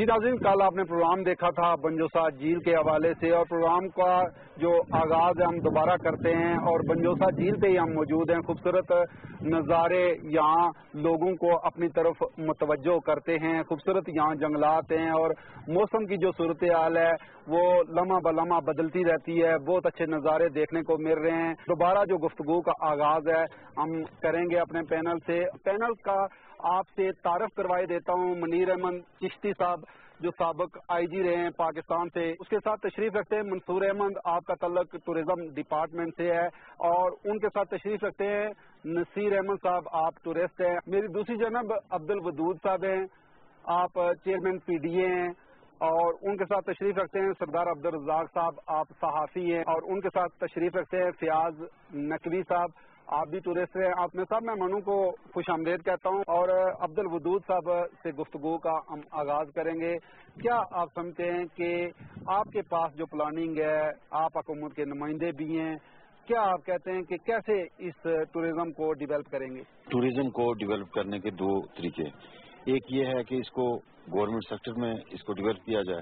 जी नाज़रीन, कल आपने प्रोग्राम देखा था बंजोसा झील के हवाले से, और प्रोग्राम का जो आगाज हम दोबारा करते हैं और बंजोसा झील पे ही हम मौजूद हैं। खूबसूरत नज़ारे यहाँ लोगों को अपनी तरफ मुतवज्जो करते हैं। खूबसूरत यहाँ जंगलात हैं और मौसम की जो सूरत हाल है वो लम्हा ब लम्हा बदलती रहती है। बहुत अच्छे नज़ारे देखने को मिल रहे हैं। दोबारा जो गुफ्तगू का आगाज है हम करेंगे अपने पैनल से। पैनल का आपसे तारफ करवाए देता हूँ मुनीर अहमद चिश्ती साहब, जो साबिक आईजी रहे हैं पाकिस्तान से। उसके साथ तशरीफ रखते हैं मंसूर अहमद, आपका तल्लुक टूरिज्म डिपार्टमेंट से है, और उनके साथ तशरीफ रखते हैं नसीर अहमद साहब, आप टूरिस्ट हैं। मेरी दूसरी जनब अब्दुल वदूद साहब हैं, आप चेयरमैन पीडीए हैं, और उनके साथ तशरीफ रखते हैं सरदार अब्दुल रज़ाक साहब, आप सहाफ़ी हैं, और उनके साथ तशरीफ रखते हैं फयाज नकवी साहब, आप भी टूरिस्ट हैं। आप में सब मेहमानों को खुश आमदेद कहता हूँ, और अब्दुल वदूद साहब से गुफ्तगू का हम आगाज करेंगे। क्या आप समझते हैं कि आपके पास जो प्लानिंग है, आप हुकूमत के नुमाइंदे भी हैं, क्या आप कहते हैं कि कैसे इस टूरिज्म को डेवलप करेंगे? टूरिज्म को डेवलप करने के दो तरीके, एक ये है कि इसको गवर्नमेंट सेक्टर में इसको डेवलप किया जाए,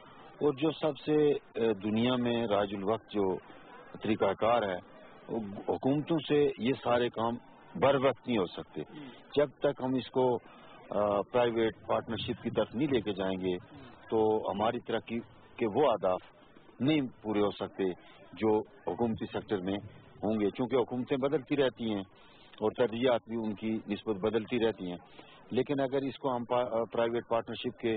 और जो सबसे दुनिया में राजुल वक्त जो तरीकाकार है, हुकूमतों से ये सारे काम बर वक्त नहीं हो सकते। जब तक हम इसको प्राइवेट पार्टनरशिप की तरफ नहीं लेके जाएंगे तो हमारी तरक्की के वो अहदाफ नहीं पूरे हो सकते जो हुकूमती सेक्टर में होंगे, क्योंकि हुकूमतें बदलती रहती हैं और तरजीहात भी उनकी निस्बत बदलती रहती हैं। लेकिन अगर इसको हम प्राइवेट पार्टनरशिप के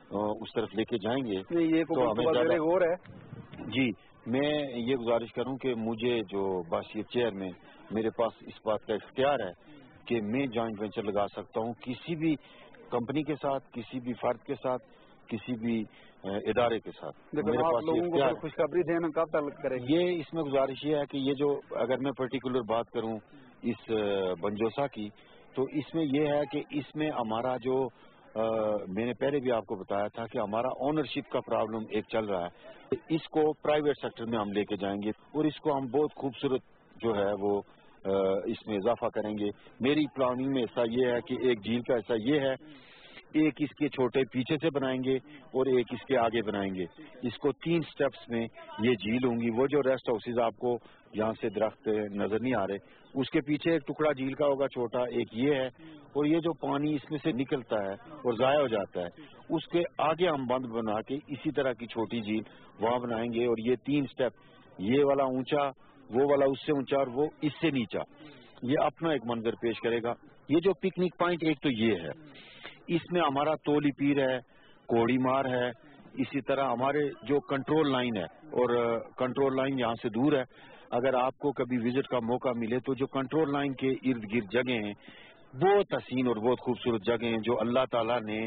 उस तरफ लेके जाएंगे तो हमें ज़्यादा गौर है। जी, मैं ये गुजारिश करूं कि मुझे जो बाशियत चेयर में मेरे पास इस बात का इख्तियार है कि मैं जॉइंट वेंचर लगा सकता हूं किसी भी कंपनी के साथ, किसी भी फर्द के साथ, किसी भी इदारे के साथ। मेरे पास लोगों को खुशखबरी देना कब तक करेंगे? ये इसमें गुजारिश ये है कि ये जो, अगर मैं पर्टिकुलर बात करूं इस बंजोसा की, तो इसमें यह है कि इसमें हमारा जो मैंने पहले भी आपको बताया था कि हमारा ओनरशिप का प्रॉब्लम एक चल रहा है। इसको प्राइवेट सेक्टर में हम लेके जाएंगे और इसको हम बहुत खूबसूरत जो है वो इसमें इजाफा करेंगे। मेरी प्लानिंग में ऐसा ये है कि एक झील का ऐसा ये है, एक इसके छोटे पीछे से बनाएंगे और एक इसके आगे बनाएंगे। इसको 3 स्टेप्स में ये झील होंगी। वो जो रेस्ट हाउसेज आपको यहाँ से दरख्त नजर नहीं आ रहे, उसके पीछे एक टुकड़ा झील का होगा छोटा, एक ये है, और ये जो पानी इसमें से निकलता है और जाया हो जाता है, उसके आगे हम बंद बना के इसी तरह की छोटी झील वहाँ बनाएंगे। और ये 3 स्टेप, ये वाला ऊंचा, वो वाला उससे ऊंचा और वो इससे नीचा, ये अपना एक मंजर पेश करेगा। ये जो पिकनिक पॉइंट एक तो ये है, इसमें हमारा तोली पीर है, कोड़ी मार है, इसी तरह हमारे जो कंट्रोल लाइन है, और कंट्रोल लाइन यहाँ से दूर है। अगर आपको कभी विजिट का मौका मिले तो जो कंट्रोल लाइन के इर्द गिर्द जगह हैं, बहुत हसीन और बहुत खूबसूरत जगह हैं जो अल्लाह ताला ने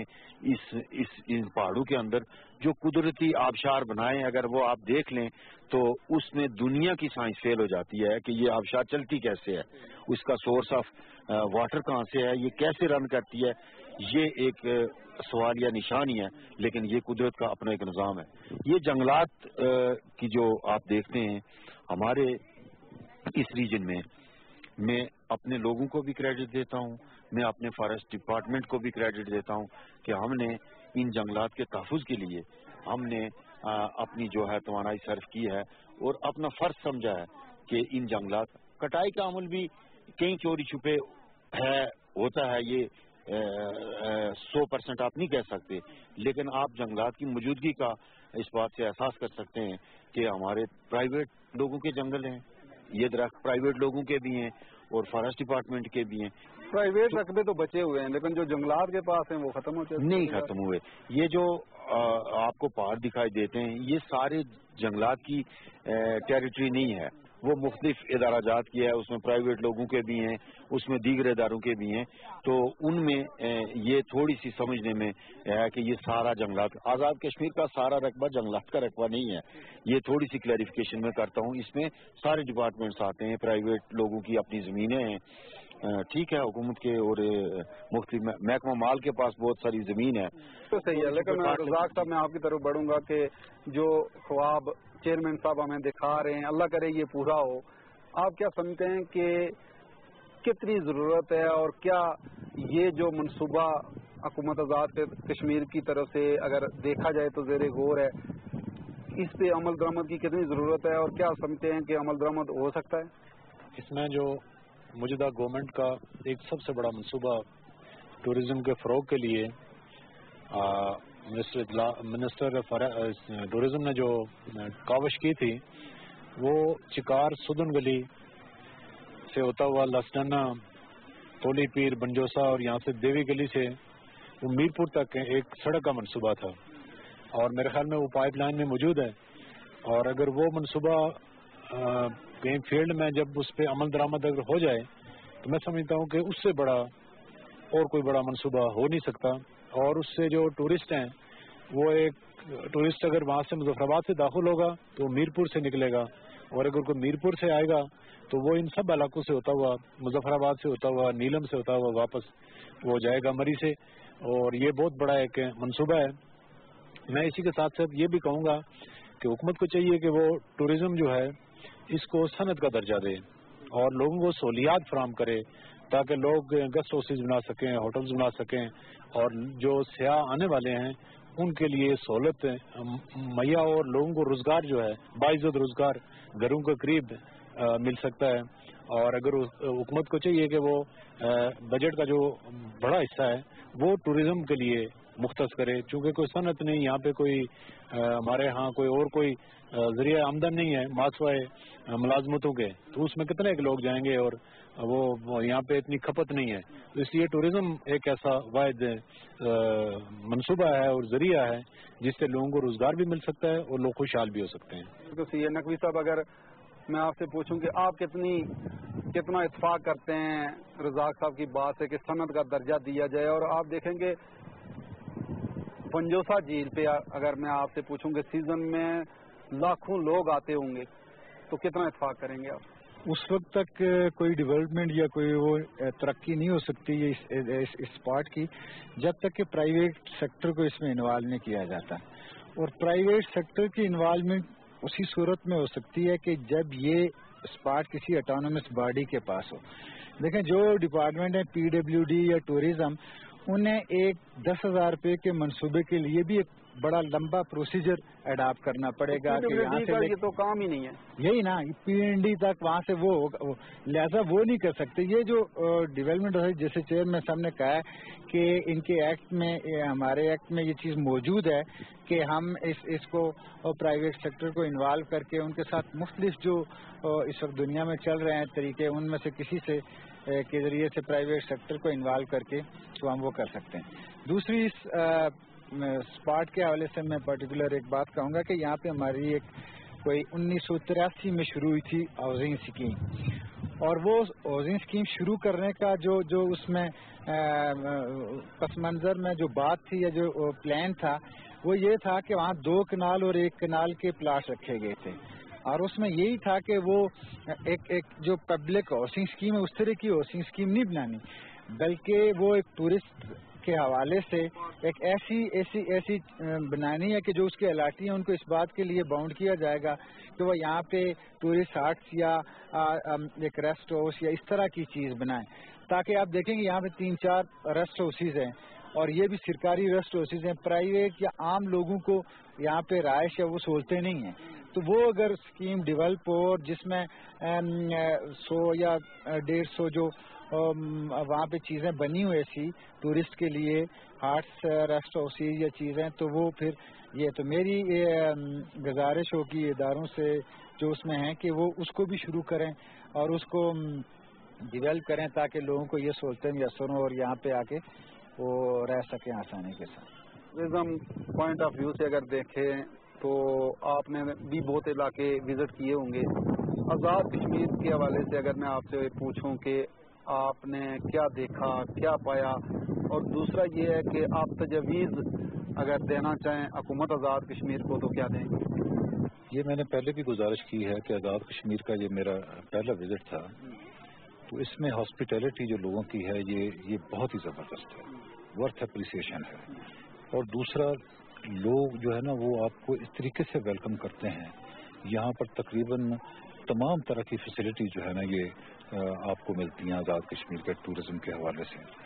इन पहाड़ों के अंदर जो कुदरती आबशार बनाए, अगर वो आप देख लें तो उसमें दुनिया की साइंस फेल हो जाती है कि ये आबशार चलती कैसे है, उसका सोर्स ऑफ वाटर कहाँ से है, ये कैसे रन करती है, ये एक सवाल या निशानी है। लेकिन ये कुदरत का अपना एक निज़ाम है। ये जंगलात की जो आप देखते हैं हमारे इस रीजन में, मैं अपने लोगों को भी क्रेडिट देता हूँ, मैं अपने फॉरेस्ट डिपार्टमेंट को भी क्रेडिट देता हूँ कि हमने इन जंगलात के तहफ़्फ़ुज़ के लिए हमने अपनी जो है तवानाई सर्व की है और अपना फर्ज समझा है कि इन जंगलात कटाई का अमल भी कहीं चोरी छुपे है, होता है, ये 100% आप नहीं कह सकते, लेकिन आप जंगलात की मौजूदगी का इस बात से एहसास कर सकते हैं कि हमारे प्राइवेट लोगों के जंगल हैं, ये दरख्त प्राइवेट लोगों के भी हैं और फॉरेस्ट डिपार्टमेंट के भी हैं। प्राइवेट रकबे तो बचे हुए हैं, लेकिन जो जंगलात के पास हैं वो खत्म हो चुके, नहीं खत्म हुए। ये जो आपको पहाड़ दिखाई देते हैं, ये सारे जंगलात की टेरिटरी नहीं है, वो मुख्तलिफ इदाराजात की है, उसमें प्राइवेट लोगों के भी हैं, उसमें दीगर इदारों के भी हैं। तो उनमें ये थोड़ी सी समझने में है कि ये सारा जंगलात, आज़ाद कश्मीर का सारा रकबा जंगलात का रकबा नहीं है। ये थोड़ी सी क्लैरिफिकेशन मैं करता हूँ। इसमें सारे डिपार्टमेंट्स आते हैं, प्राइवेट लोगों की अपनी ज़मीनें हैं, ठीक है, हुकूमत के और मुख्तलिफ महकमा माल के पास बहुत सारी ज़मीन है। तो सही है, लेकिन रज़ाक साहब मैं आपकी तरफ बढ़ूंगा कि जो ख्वाब चेयरमैन साहब हमें दिखा रहे हैं, अल्लाह करे ये पूरा हो। आप क्या समझते हैं कि कितनी ज़रूरत है, और क्या ये जो मनसूबा حکومت آزاد کشمیر کی طرف سے اگر دیکھا جائے تو زیر غور ہے، اس پہ عمل درآمد کی کتنی ضرورت ہے اور کیا سمجھتے ہیں کہ عمل درآمد ہو سکتا ہے؟ اس میں جو موجودہ گورنمنٹ کا ایک سب سے بڑا منصوبہ ٹورزم کے فروغ کے لیے منسٹر ٹورزم نے جو کاوش کی تھی وہ چکار سدن گلی سے ہوتا ہوا لاسڈانا تولی پیر بنجوسا اور یہاں سے دیوی گلی سے وہ میرپور تک ایک سڑک کا منصوبہ تھا، اور میرے خیال میں وہ پائپ لائن میں موجود ہے، اور اگر وہ منصوبہ کہیں فیلڈ میں جب اس پہ عمل درآمد اگر ہو جائے تو میں سمجھتا ہوں کہ اس سے بڑا اور کوئی بڑا منصوبہ ہو نہیں سکتا، اور اس سے جو ٹورسٹ ہیں وہ ایک ٹورسٹ اگر وہاں سے مظفر آباد سے داخل ہوگا تو میرپور سے نکلے گا، اور اگر کوئی میرپور سے آئے گا تو وہ ان سب علاقوں سے ہوتا ہوا، مظفر آباد سے ہوتا ہوا، نیلم سے ہوتا ہوا واپس وہ جائے گا مری سے، اور یہ بہت بڑا ایک منصوبہ ہے۔ میں اسی کے ساتھ ساتھ یہ بھی کہوں گا کہ حکومت کو چاہیے کہ وہ ٹورزم جو ہے اس کو صنعت کا درجہ دے اور لوگوں کو سہولیات فراہم کرے تاکہ لوگ گیسٹ ہاؤسز بنا سکیں، ہوٹلز بنا سکیں، اور جو سیاح آنے والے ہیں ان کے لیے سہولت مہیا ہو، اور لوگوں کو روزگار جو ہے باعزت روزگار گھروں کے قریب مل سکتا ہے۔ اور اگر حکومت کو چاہیے کہ وہ بجٹ کا جو بڑا حصہ ہے وہ ٹورزم کے لیے مختص کرے، چونکہ کوئی صنعت نہیں یہاں پہ، کوئی ہمارے ہاں کوئی ذریعہ آمدن نہیں ہے ماسوائے ملازمتوں کے، تو اس میں کتنے لوگ جائیں گے، اور وہ یہاں پہ اتنی کھپت نہیں ہے، تو اس لیے ٹورزم ایک ایسا واحد منصوبہ ہے اور ذریعہ ہے جس سے لوگوں کو روزگار بھی مل سکتا ہے اور لوگ خوشحال بھی ہو سکتے ہیں۔ تو سی نقوی صاحب، اگر میں آپ سے پوچھوں کہ آپ کتنا اتفاق کرتے ہیں رزاق صاحب کی بات ہے کہ صنعت کا درجہ دیا جائے، اور آپ دیکھیں گے بنجوسا جھیل پہ اگر میں آپ سے پوچھوں کہ سیزن میں لاکھوں لوگ آتے ہوں گے تو کتنا اتفاق کریں گے آپ؟ اس وقت تک کوئی ڈیولپمنٹ یا کوئی وہ ترقی نہیں ہو سکتی اس اسپاٹ کی جب تک کہ پرائیویٹ سیکٹر کو اس میں انوالو نہیں کیا جاتا، اور پرائیویٹ سیکٹر کی انوالومنٹ اسی صورت میں ہو سکتی ہے کہ جب یہ اسپاٹ کسی اٹانومس باڈی کے پاس ہو۔ دیکھیں جو ڈپارٹمنٹ ہے PWD یا ٹورزم، انہیں ایک 10,000 روپے کے منصوبے کے لیے بھی ایک بڑا لمبا پروسیجر اڈاپٹ کرنا پڑے گا کہ یہاں سے یہ تو کام ہی نہیں ہے، یہی نا PND تک وہاں سے وہ لہذا وہ نہیں کر سکتے۔ یہ جو ڈیولپمنٹ ہے جیسے چیئرمین صاحب نے کہا ہے کہ ان کے ایکٹ میں، ہمارے ایکٹ میں یہ چیز موجود ہے کہ ہم اس کو پرائیویٹ سیکٹر کو انوالو کر کے ان کے ساتھ مختلف جو اس وقت دنیا میں چل رہے ہیں طریقے، ان میں سے کسی سے کے ذریعے سے پرائیویٹ سیکٹر کو انوالو کر کے تو ہم وہ کر سکتے ہیں۔ دوسری اس اسپاٹ کے حوالے سے میں پرٹیکولر ایک بات کہوں گا کہ یہاں پہ ہماری ایک کوئی 1983 میں شروع ہوئی تھی ہاؤسنگ اسکیم، اور وہ ہاؤسنگ اسکیم شروع کرنے کا جو اس میں پس منظر میں جو بات تھی یا جو پلان تھا وہ یہ تھا کہ وہاں 2 کنال اور 1 کنال کے پلاٹ رکھے گئے تھے، اور اس میں یہی تھا کہ وہ ایک جو پبلک ہاؤسنگ اسکیم ہے اس طرح کی ہاؤسنگ اسکیم نہیں بنانی، بلکہ وہ ایک ٹورسٹ کے حوالے سے ایک ایسی بنانی ہے کہ جو اس کے الاٹی ہیں ان کو اس بات کے لیے باؤنڈ کیا جائے گا کہ وہ یہاں پہ ٹورسٹ ہٹس یا ایک ریسٹ ہاؤس یا اس طرح کی چیز بنائیں، تاکہ آپ دیکھیں گے یہاں پہ 3-4 ریسٹ ہاؤسز ہیں، اور یہ بھی سرکاری ریسٹ ہاؤسز ہیں، پرائیویٹ یا عام لوگوں کو یہاں پہ رہائش یا وہ سہولتیں نہیں ہیں، تو وہ اگر اسکیم ڈیولپ ہو جس میں 100 یا 150 جو وہاں پہ چیزیں بنی ہوئی تھی ٹورسٹ کے لیے، ہارٹس ریسٹ ہاؤسز یا چیزیں، تو وہ پھر یہ تو میری گزارش ہوگی اداروں سے جو اس میں ہیں کہ وہ اس کو بھی شروع کریں اور اس کو ڈیولپ کریں تاکہ لوگوں کو یہ سہولتیں میسر ہوں اور یہاں پہ آ کے وہ رہ سکیں آسانی کے ساتھ۔ ٹورزم پوائنٹ آف ویو سے اگر دیکھیں تو آپ نے بھی بہت علاقے وزٹ کیے ہوں گے، آزاد کشمیر کے حوالے سے اگر میں آپ سے پوچھوں کہ آپ نے کیا دیکھا، کیا پایا، اور دوسرا یہ ہے کہ آپ تجویز اگر دینا چاہیں حکومت آزاد کشمیر کو تو کیا دیں گے؟ یہ میں نے پہلے بھی گزارش کی ہے کہ آزاد کشمیر کا یہ میرا پہلا وزٹ تھا، تو اس میں ہاسپٹیلٹی جو لوگوں کی ہے یہ بہت ہی زبردست ہے، ورتھ اپریسیشن ہے، اور دوسرا لوگ جو ہے نا وہ آپ کو اس طریقے سے ویلکم کرتے ہیں، یہاں پر تقریباً تمام طرح کی فیسلٹی جو ہے نا یہ آپ کو ملتی ہیں آزاد کشمیر کے ٹورزم کے حوالے سے۔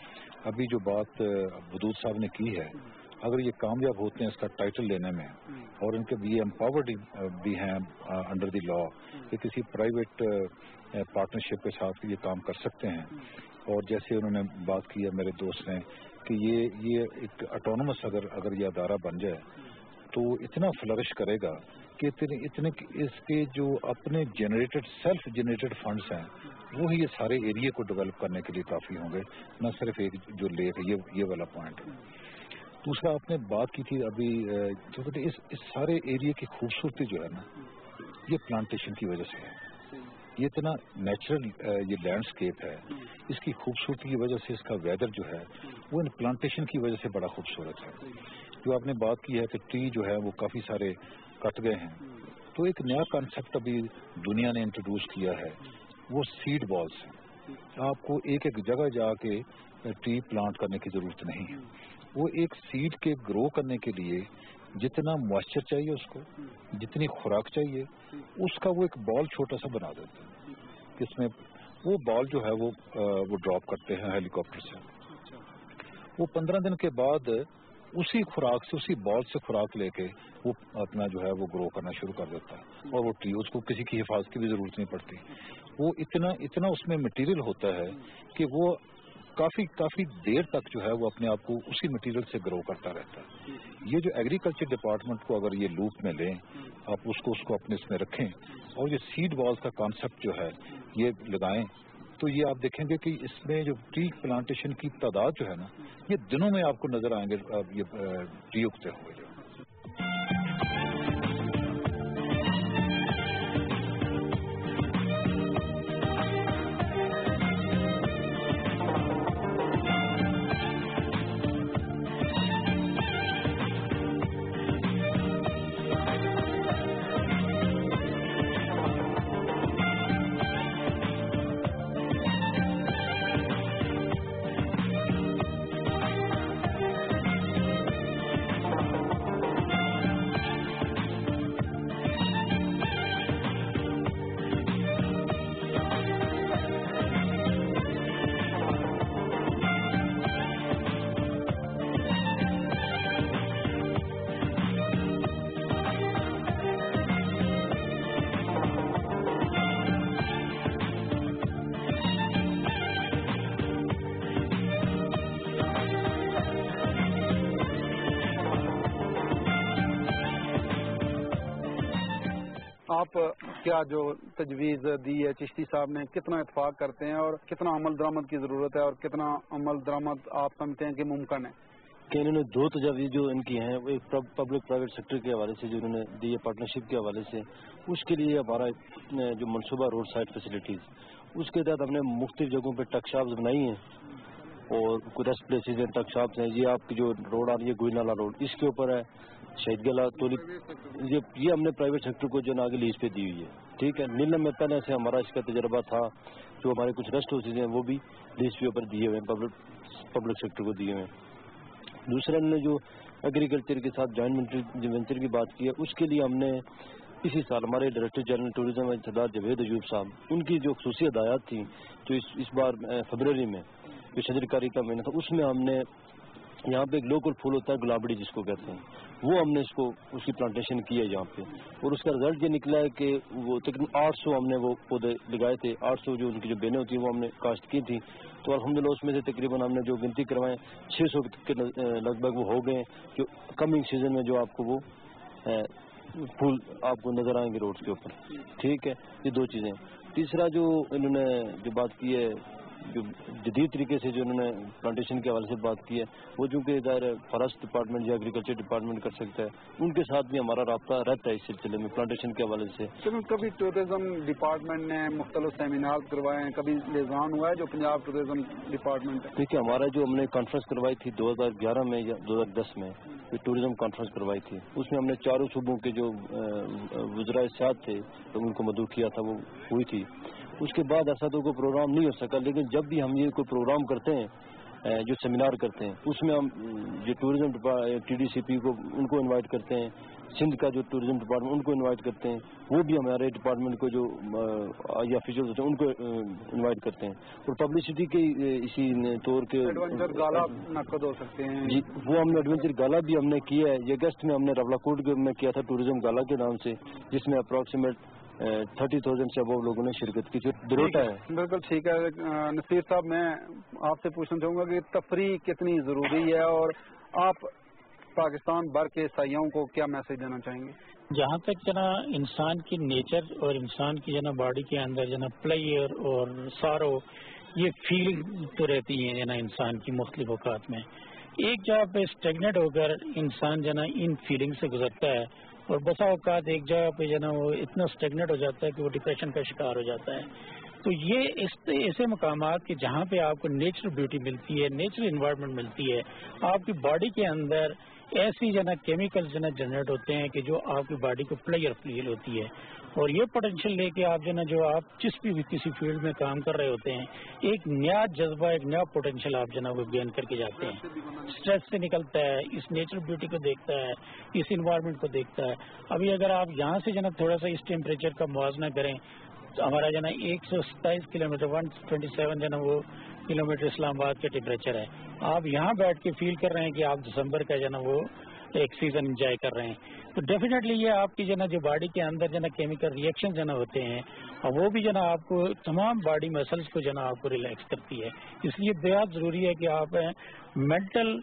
ابھی جو بات ودود صاحب نے کی ہے، اگر یہ کامیاب ہوتے ہیں اس کا ٹائٹل لینے میں، اور ان کے بھی امپاورڈ بھی ہیں انڈر دی لا کہ کسی پرائیویٹ پارٹنرشپ کے ساتھ یہ کام کر سکتے ہیں، اور جیسے انہوں نے بات کی ہے میرے دوست نے کہ یہ ایک اٹونومس اگر یہ ادارہ بن جائے تو اتنا فلرش کرے گا کہ اتنے اس کے جو اپنے سیلف جنریٹڈ فنڈز ہیں وہی یہ سارے ایریے کو ڈیولپ کرنے کے لیے کافی ہوں گے، نہ صرف ایک جو لیک ہے یہ والا پوائنٹ ہے۔ دوسرا آپ نے بات کی تھی ابھی جو کہتے ہیں اس سارے ایریے کی خوبصورتی جو ہے نا یہ پلانٹیشن کی وجہ سے ہے، یہ اتنا نیچرل یہ لینڈسکیپ ہے، اس کی خوبصورتی کی وجہ سے اس کا ویدر جو ہے وہ ان پلانٹیشن کی وجہ سے بڑا خوبصورت ہے۔ جو آپ نے بات کی ہے کہ ٹری جو ہے وہ کافی سارے کٹ گئے ہیں، تو ایک نیا کانسیپٹ ابھی دنیا نے انٹروڈیوس کیا ہے، وہ سیڈ بالز ہیں۔ آپ کو ایک جگہ جا کے ٹری پلانٹ کرنے کی ضرورت نہیں ہے، وہ ایک سیڈ کے گرو کرنے کے لیے جتنا موئسچر چاہیے اس کو، جتنی خوراک چاہیے، اس کا وہ ایک بال چھوٹا سا بنا دیتے ہیں، جس میں وہ بال جو ہے وہ ڈراپ کرتے ہیں ہیلی کاپٹر سے، وہ 15 دن کے بعد اسی خوراک سے، اسی بال سے خوراک لے کے وہ اپنا جو ہے وہ گرو کرنا شروع کر دیتا ہے، اور وہ ٹری اس کو کسی کی حفاظت کی بھی ضرورت نہیں پڑتی، وہ اتنا اس میں مٹیریل ہوتا ہے کہ وہ کافی دیر تک جو ہے وہ اپنے آپ کو اسی مٹیریل سے گرو کرتا رہتا ہے۔ یہ جو ایگریکلچر ڈپارٹمنٹ کو اگر یہ لوپ میں لیں، آپ اس کو اپنے اس میں رکھیں اور یہ سیڈ بالز کا کانسیپٹ جو ہے یہ لگائیں، تو یہ آپ دیکھیں گے کہ اس میں جو ٹری پلانٹیشن کی تعداد جو ہے نا یہ دنوں میں آپ کو نظر آئیں گے یہ ٹری اگتے ہوئے جو۔ آپ کیا جو تجویز دی ہے چشتی صاحب نے کتنا اتفاق کرتے ہیں اور کتنا عمل درآمد کی ضرورت ہے اور کتنا عمل درآمد آپ سمجھتے ہیں کہ ممکن ہے؟ کہ انہوں نے دو تجاویز جو ان کی ہیں وہ ایک پبلک پرائیویٹ سیکٹر کے حوالے سے جو انہوں نے دی ہے پارٹنرشپ کے حوالے سے، اس کے لیے ہمارا جو منصوبہ روڈ سائڈ فیسلٹیز اس کے تحت ہم نے مختلف جگہوں پہ ٹک شاپس بنائی ہیں اور کچھ ریسٹ پلیسز ہیں، ٹک شاپس ہیں۔ یہ آپ کی جو روڈ آ رہی ہے گوئی نالا روڈ، اس کے اوپر ہے شہید گلا تولی، یہ ہم نے پرائیویٹ سیکٹر کو جو ہے آگے لیز پہ دی ہوئی ہے، ٹھیک ہے۔ نیلم میں پہلے سے ہمارا اس کا تجربہ تھا، جو ہمارے کچھ ریسٹ ہاؤسز ہیں وہ بھی لیز کے اوپر دیے ہوئے ہیں، پبلک سیکٹر کو دیے ہوئے ہیں۔ دوسرا ہم نے جو ایگریکلچر کے ساتھ جوائنٹ وینچر کی بات کی ہے، اس کے لیے ہم نے اسی سال ہمارے ڈائریکٹر جنرل ٹوریزم سردار جاوید ایوب صاحب، ان کی جو خصوصی ہدایات تھیں جو اس بار فروری میں جو شجرکاری کا مہینہ تھا، اس میں ہم نے یہاں پہ ایک لوکل پھول ہوتا ہے گلابڑی جس کو کہتے ہیں، وہ ہم نے اس کی پلانٹیشن کی ہے یہاں پہ، اور اس کا رزلٹ یہ نکلا ہے کہ وہ تقریباً 800 ہم نے وہ پودے لگائے تھے، 800 جو ان کی جو بینیں ہوتی ہیں وہ ہم نے کاشت کی تھیں، تو الحمدللہ اس میں سے تقریباً ہم نے جو گنتی کروائیں 600 کے لگ بھگ وہ ہو گئے، جو کمنگ سیزن میں جو آپ کو وہ پھول آپ کو نظر آئیں گے روڈ کے اوپر، ٹھیک ہے۔ یہ دو چیزیں۔ تیسرا جو انہوں نے جو بات کی ہے، جو جدید طریقے سے جو انہوں نے پلانٹیشن کے حوالے سے بات کی ہے، وہ چونکہ ظاہر فارسٹ ڈپارٹمنٹ یا ایگریکلچر ڈپارٹمنٹ کر سکتا ہے، ان کے ساتھ بھی ہمارا رابطہ رہتا ہے اس سلسلے میں پلانٹیشن کے حوالے سے۔ کبھی ٹورزم ڈپارٹمنٹ نے مختلف سیمینار کروائے ہیں، کبھی لیزان ہوا ہے جو پنجاب ٹورزم ڈپارٹمنٹ ہے؟ دیکھیے ہمارا جو ہم نے کانفرنس کروائی تھی 2011 میں یا 2010 میں ٹورزم کانفرنس کروائی تھی، اس میں ہم نے چاروں صوبوں کے جو وزرائے سیاحت تھے ان کو مدعو کیا تھا، وہ ہوئی تھی۔ اس کے بعد ایسا تو کوئی پروگرام نہیں ہو سکا، لیکن جب بھی ہم یہ کوئی پروگرام کرتے ہیں جو سیمینار کرتے ہیں، اس میں ہم جو tourism T D C P کو ان کو انوائٹ کرتے ہیں، سندھ کا جو ٹورزم ڈپارٹمنٹ ان کو انوائٹ کرتے ہیں, وہ بھی ہمارے ڈپارٹمنٹ کو جو آفیشیل ہوتے ہیں ان کو انوائٹ کرتے ہیں. اور پبلسٹی کے اسی طور کے ایڈونچر گالا منعقد ہو سکتے ہیں جی, وہ ہم نے ایڈونچر گالا بھی ہم نے کیا ہے. یہ اگست میں ہم نے راولاکوٹ میں کیا تھا ٹورزم گالا کے نام سے, جس میں اپروکسیمیٹ 30,000 سے ابو لوگوں نے شرکت کی. دروٹا ہے. بالکل ٹھیک ہے. نصیر صاحب, میں آپ سے پوچھنا چاہوں گا کہ تفریح کتنی ضروری ہے اور آپ پاکستان بھر کے سیاحوں کو کیا میسج دینا چاہیں گے؟ جہاں تک انسان کی نیچر اور انسان کی باڈی کے اندر پلیئر اور سارو, یہ فیلنگ تو رہتی ہے انسان کی مختلف اوقات میں. ایک جگہ پہ اسٹیگنیٹ ہو کر انسان ان فیلنگ سے گزرتا ہے, اور بسا اوقات ایک جگہ پہ وہ اتنا اسٹیگنیٹ ہو جاتا ہے کہ وہ ڈپریشن کا شکار ہو جاتا ہے. تو یہ ایسے مقامات کہ جہاں پہ آپ کو نیچرل بیوٹی ملتی ہے, نیچرل انوائرمنٹ ملتی ہے, آپ کی باڈی کے اندر ایسی کیمیکل جنریٹ ہوتے ہیں کہ جو آپ کی باڈی کو پلیئر فیل ہوتی ہے, اور یہ پوٹینشیل لے کے آپ جو آپ جس بھی کسی فیلڈ میں کام کر رہے ہوتے ہیں, ایک نیا جذبہ, ایک نیا پوٹینشیل آپ وہ گین کر کے جاتے ہیں. اسٹریس سے نکلتا ہے, اس نیچرل بیوٹی کو دیکھتا ہے, اس انوائرمنٹ کو دیکھتا ہے. ابھی اگر آپ یہاں سے تھوڑا سا اس ٹیمپریچر کا موازنہ کریں, ہمارا 127 کلومیٹر 127 وہ کلومیٹر اسلام آباد کا ٹیمپریچر ہے. آپ یہاں بیٹھ کے فیل کر رہے ہیں کہ آپ دسمبر کا وہ ایک سیزن انجوائے کر رہے ہیں. تو ڈیفینیٹلی یہ آپ کی جو باڈی کے اندر کیمیکل ریئیکشن ہوتے ہیں, اور وہ بھی آپ کو تمام باڈی مسلس کو آپ کو ریلیکس کرتی ہے. اس لیے بہت ضروری ہے کہ آپ مینٹل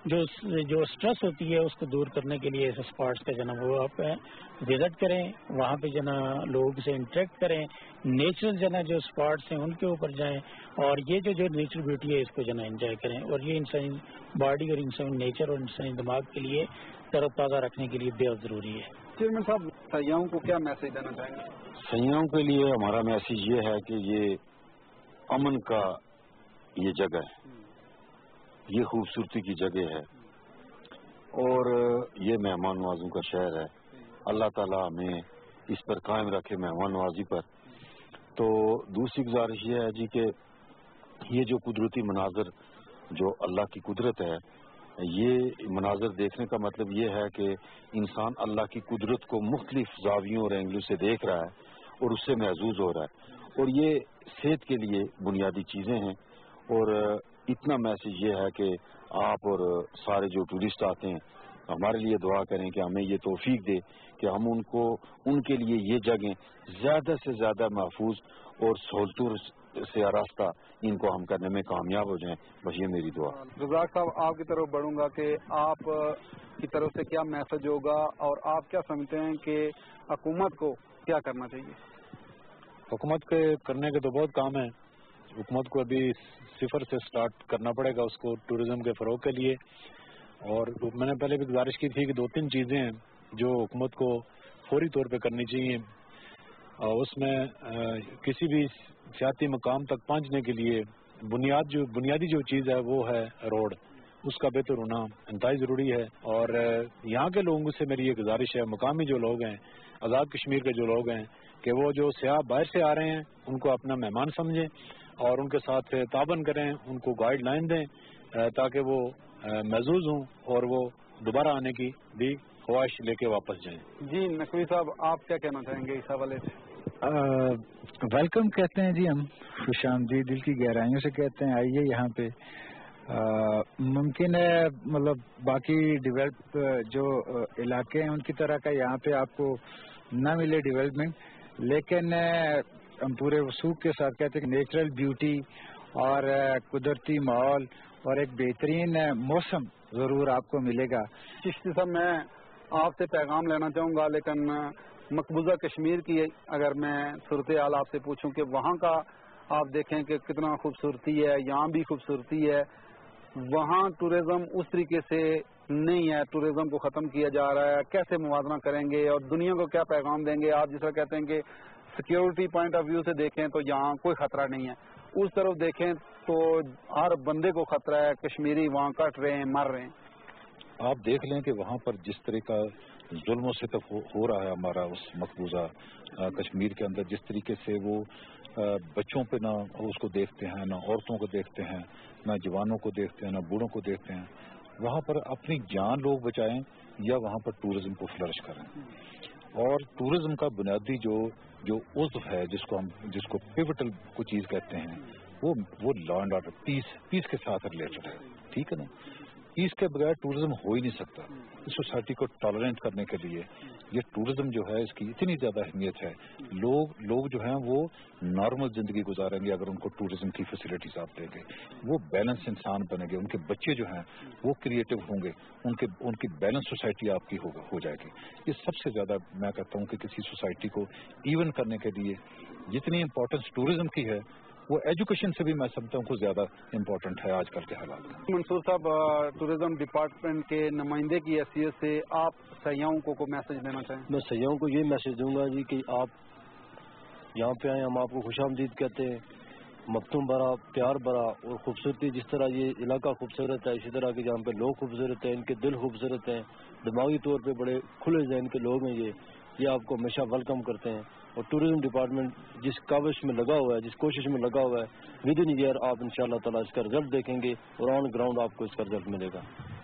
جو اسٹریس ہوتی ہے اس کو دور کرنے کے لیے ایسے اسپاٹس کا وہ آپ وزٹ کریں, وہاں پہ لوگوں سے انٹریکٹ کریں, نیچرل جو اسپاٹس ہیں ان کے اوپر جائیں, اور یہ جو نیچرل بیوٹی ہے اس کو انجوائے کریں. اور یہ انسانی باڈی اور انسانی نیچر اور انسانی دماغ کے لیے تر و تازہ رکھنے کے لیے بہت ضروری ہے. چیئرمین صاحب, سیاحوں کو کیا میسج دینا چاہیں گے؟ سیاحوں کے لیے ہمارا میسج یہ ہے کہ یہ امن کا یہ جگہ ہے, یہ خوبصورتی کی جگہ ہے, اور یہ مہمان نوازوں کا شہر ہے. اللہ تعالیٰ ہمیں اس پر قائم رکھے, مہمان نوازی پر. تو دوسری گزارش یہ ہے جی کہ یہ جو قدرتی مناظر, جو اللہ کی قدرت ہے, یہ مناظر دیکھنے کا مطلب یہ ہے کہ انسان اللہ کی قدرت کو مختلف زاویوں اور اینگلوں سے دیکھ رہا ہے اور اس سے محظوظ ہو رہا ہے, اور یہ صحت کے لیے بنیادی چیزیں ہیں. اور اتنا میسج یہ ہے کہ آپ اور سارے جو ٹورسٹ آتے ہیں ہمارے لیے دعا کریں کہ ہمیں یہ توفیق دے کہ ہم ان کے لیے یہ جگہیں زیادہ سے زیادہ محفوظ اور سہولتوں سے آراستہ ان کو ہم کرنے میں کامیاب ہو جائیں. بس یہ میری دعا. رزاق صاحب, آپ کی طرف بڑھوں گا کہ آپ کی طرف سے کیا میسج ہوگا, اور آپ کیا سمجھتے ہیں کہ حکومت کو کیا کرنا چاہیے؟ حکومت کے کرنے کے تو بہت کام ہے. حکومت کو ابھی صفر سے سٹارٹ کرنا پڑے گا اس کو ٹورزم کے فروغ کے لیے. اور میں نے پہلے بھی گزارش کی تھی کہ 2-3 چیزیں ہیں جو حکومت کو فوری طور پہ کرنی چاہیے. اس میں کسی بھی سیاحتی مقام تک پہنچنے کے لیے بنیادی جو چیز ہے وہ ہے روڈ, اس کا بہتر ہونا انتہائی ضروری ہے. اور یہاں کے لوگوں سے میری یہ گزارش ہے, مقامی جو لوگ ہیں, آزاد کشمیر کے جو لوگ ہیں, کہ وہ جو سیاح باہر سے آ رہے ہیں ان کو اپنا مہمان سمجھیں اور ان کے ساتھ تعاون کریں, ان کو گائیڈ لائن دیں تاکہ وہ محظوظ ہوں اور وہ دوبارہ آنے کی بھی خواہش لے کے واپس جائیں. جی نقوی صاحب, آپ کیا کہنا چاہیں گے اس حوالے سے؟ ویلکم کہتے ہیں جی, ہم خوش آمدید دل کی گہرائیوں سے کہتے ہیں, آئیے یہاں پہ. ممکن ہے مطلب باقی ڈیولپ جو علاقے ہیں ان کی طرح کا یہاں پہ آپ کو نہ ملے ڈیولپمنٹ, لیکن ہم پورے وثوق کے ساتھ کہتے ہیں کہ نیچرل بیوٹی اور قدرتی ماحول اور ایک بہترین موسم ضرور آپ کو ملے گا. چشتی صاحب, میں آپ سے پیغام لینا چاہوں گا, لیکن مقبوضہ کشمیر کی اگر میں صورتحال آپ سے پوچھوں کہ وہاں کا آپ دیکھیں کہ کتنا خوبصورتی ہے, یہاں بھی خوبصورتی ہے, وہاں ٹورزم اس طریقے سے نہیں ہے, ٹورزم کو ختم کیا جا رہا ہے, کیسے موازنہ کریں گے اور دنیا کو کیا پیغام دیں گے؟ آپ جس طرح کہتے ہیں کہ سیکیورٹی پوائنٹ آف ویو سے دیکھیں تو یہاں کوئی خطرہ نہیں ہے, اس طرف دیکھیں تو ہر بندے کو خطرہ ہے, کشمیری وہاں کٹ رہے ہیں, مر رہے ہیں. آپ دیکھ لیں کہ وہاں پر جس طرح کا ظلم و ستم ہو رہا ہے ہمارا اس مقبوضہ کشمیر کے اندر, جس طریقے سے وہ بچوں پہ نہ اس کو دیکھتے ہیں, نہ عورتوں کو دیکھتے ہیں, نہ جوانوں کو دیکھتے ہیں, نہ بوڑھوں کو دیکھتے ہیں. وہاں پر اپنی جان لوگ بچائیں یا وہاں پر ٹورزم کو فلرش کریں. اور ٹورزم کا بنیادی جو عضو ہے جس کو پیوٹل کو چیز کہتے ہیں وہ لا اینڈ آرڈر پیس کے ساتھ ریلیٹڈ ہے. ٹھیک ہے نا. پیس کے بغیر ٹورزم ہو ہی نہیں سکتا. اس سوسائٹی کو ٹالرینٹ کرنے کے لیے یہ ٹورزم جو ہے اس کی اتنی زیادہ اہمیت ہے. لوگ جو ہیں وہ نارمل زندگی گزاریں گے اگر ان کو ٹورزم کی فیسلٹیز آپ دیں گے. وہ بیلنس انسان بنیں گے. ان کے بچے جو ہیں وہ کریٹو ہوں گے. ان کی بیلنس سوسائٹی آپ کی ہو جائے گی. یہ سب سے زیادہ میں کہتا ہوں کہ کسی سوسائٹی کو ایون کرنے کے لیے جتنی امپورٹنس ٹورزم کی ہے وہ ایجوکیشن سے بھی میں سمجھتا ہوں کہ زیادہ امپورٹنٹ ہے آج کل کے حالات میں. منصور صاحب، ٹورزم ڈپارٹمنٹ کے نمائندے کی حیثیت سے آپ سیاحوں کو میسج دینا چاہیں؟ میں سیاحوں کو یہ میسج دوں گا جی کہ آپ یہاں پہ آئیں. ہم آپ کو خوش آمدید کہتے ہیں. مفتون بھرا، پیار بھرا اور خوبصورتی، جس طرح یہ علاقہ خوبصورت ہے اسی طرح کے جہاں پہ لوگ خوبصورت ہیں، ان کے دل خوبصورت ہیں، دماغی طور پہ بڑے کھلے ذہن کے لوگ ہیں. یہ آپ کو ہمیشہ ویلکم کرتے ہیں. اور ٹورزم ڈپارٹمنٹ جس کاوش میں لگا ہوا ہے، جس کوشش میں لگا ہوا ہے، ود ان ایئر آپ ان شاء اللہ تعالیٰ اس کا رزلٹ دیکھیں گے اور آن گراؤنڈ آپ کو اس کا رزلٹ ملے گا.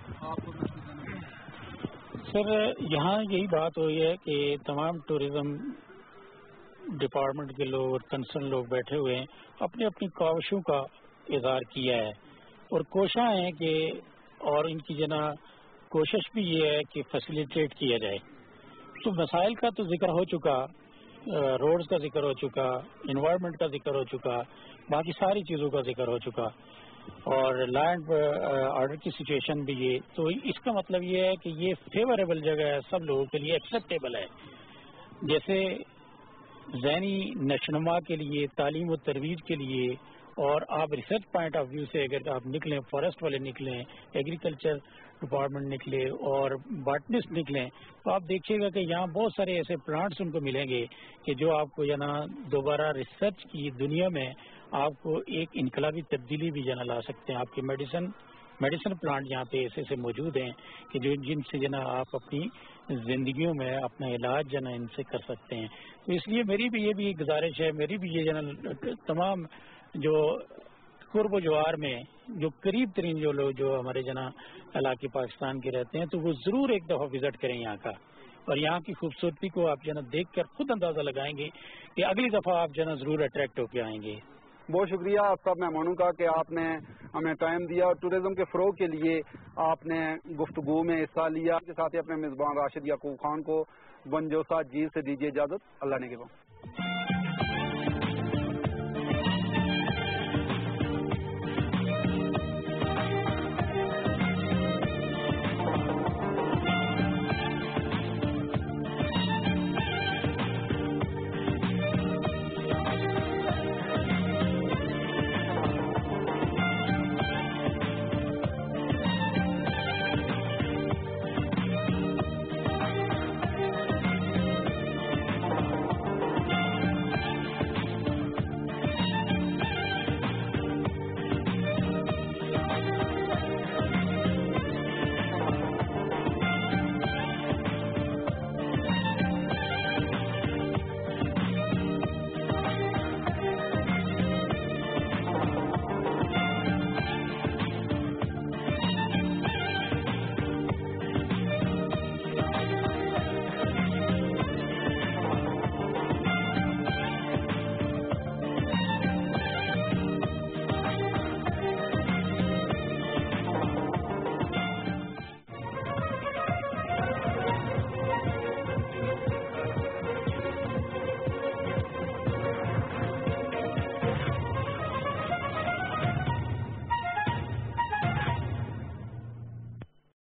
سر، یہاں یہی بات ہوئی ہے کہ تمام ٹورزم ڈپارٹمنٹ کے لوگ اور کنسرن لوگ بیٹھے ہوئے ہیں، اپنی اپنی کاوشوں کا اظہار کیا ہے اور کوشاں ہیں کہ اور ان کی کوشش بھی یہ ہے کہ فیسیلیٹیٹ کیا جائے. تو مسائل کا تو ذکر ہو چکا، روڈز کا ذکر ہو چکا، انوائرمنٹ کا ذکر ہو چکا، باقی ساری چیزوں کا ذکر ہو چکا اور لینڈ آرڈر کی سچویشن بھی یہ. تو اس کا مطلب یہ ہے کہ یہ فیوریبل جگہ ہے، سب لوگوں کے لیے ایکسیپٹیبل ہے. جیسے ذہنی نشوونما کے لیے، تعلیم و ترویج کے لیے، اور آپ ریسرچ پوائنٹ آف ویو سے اگر آپ نکلیں، فارسٹ والے نکلیں، ایگریکلچر ڈپارٹمنٹ نکلے اور باٹنسٹ نکلیں، تو آپ دیکھیے گا کہ یہاں بہت سارے ایسے پلانٹس ان کو ملیں گے کہ جو آپ کو دوبارہ ریسرچ کی دنیا میں آپ کو ایک انقلابی تبدیلی بھی لا سکتے ہیں. آپ کے میڈیسن پلانٹ یہاں پہ ایسے موجود ہیں کہ جن سے آپ اپنی زندگیوں میں اپنا علاج ان سے کر سکتے ہیں. تو اس لیے میری بھی یہ گزارش ہے، میری بھی یہ تمام جو قرب و جوار میں جو قریب ترین جو لوگ جو ہمارے علاقے پاکستان کے رہتے ہیں، تو وہ ضرور ایک دفعہ وزٹ کریں یہاں کا، اور یہاں کی خوبصورتی کو آپ دیکھ کر خود اندازہ لگائیں گے کہ اگلی دفعہ آپ ضرور اٹریکٹ ہو کے آئیں گے. بہت شکریہ آپ سب مہمانوں کا کہ آپ نے ہمیں ٹائم دیا اور ٹورزم کے فروغ کے لیے آپ نے گفتگو میں حصہ لیا. کے ساتھ ہی اپنے میزبان راشد یعقوب خان کو بنجوسا جھیل سے دیجیے اجازت. اللہ نے کے